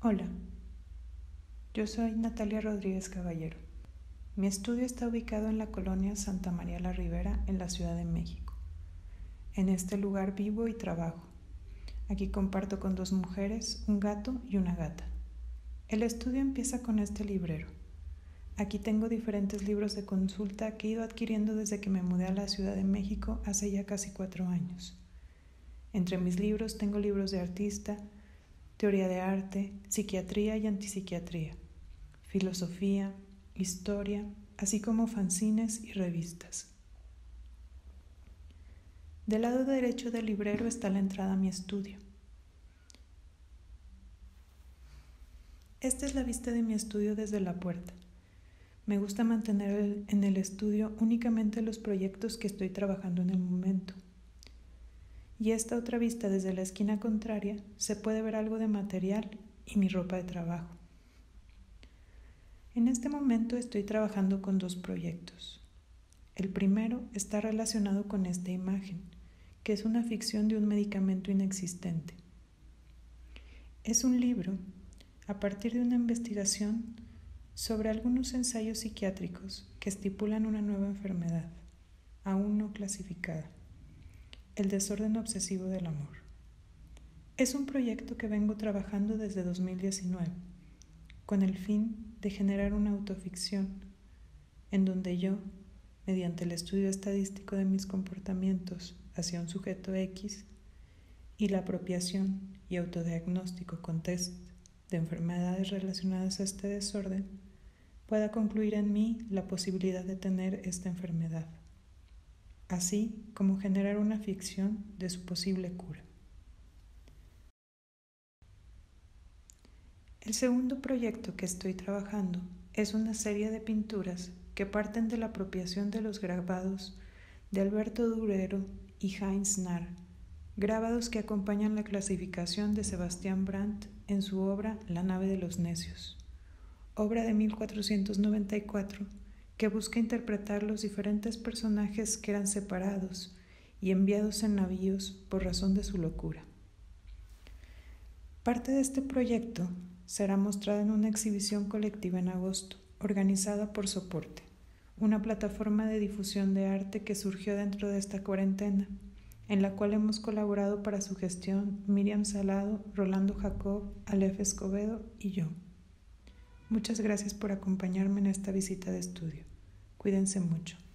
Hola, yo soy Natalia Rodríguez Caballero. Mi estudio está ubicado en la colonia Santa María la Ribera, en la Ciudad de México. En este lugar vivo y trabajo. Aquí comparto con 2 mujeres, un gato y una gata. El estudio empieza con este librero. Aquí tengo diferentes libros de consulta que he ido adquiriendo desde que me mudé a la Ciudad de México hace ya casi 4 años. Entre mis libros tengo libros de artista, teoría de arte, psiquiatría y antipsiquiatría, filosofía, historia, así como fanzines y revistas. Del lado derecho del librero está la entrada a mi estudio. Esta es la vista de mi estudio desde la puerta. Me gusta mantener en el estudio únicamente los proyectos que estoy trabajando en el momento. Y esta otra vista desde la esquina contraria se puede ver algo de material y mi ropa de trabajo. En este momento estoy trabajando con 2 proyectos. El primero está relacionado con esta imagen, que es una ficción de un medicamento inexistente. Es un libro a partir de una investigación sobre algunos ensayos psiquiátricos que estipulan una nueva enfermedad, aún no clasificada: el desorden obsesivo del amor. Es un proyecto que vengo trabajando desde 2019, con el fin de generar una autoficción en donde yo, mediante el estudio estadístico de mis comportamientos hacia un sujeto X y la apropiación y autodiagnóstico con test de enfermedades relacionadas a este desorden, pueda concluir en mí la posibilidad de tener esta enfermedad, así como generar una ficción de su posible cura. El segundo proyecto que estoy trabajando es una serie de pinturas que parten de la apropiación de los grabados de Alberto Durero y Heinz Narr, grabados que acompañan la clasificación de Sebastian Brandt en su obra La nave de los necios, obra de 1494 que busca interpretar los diferentes personajes que eran separados y enviados en navíos por razón de su locura. Parte de este proyecto será mostrada en una exhibición colectiva en agosto, organizada por Soporte, una plataforma de difusión de arte que surgió dentro de esta cuarentena, en la cual hemos colaborado para su gestión Miriam Salado, Rolando Jacob, Aleph Escobedo y yo. Muchas gracias por acompañarme en esta visita de estudio. Cuídense mucho.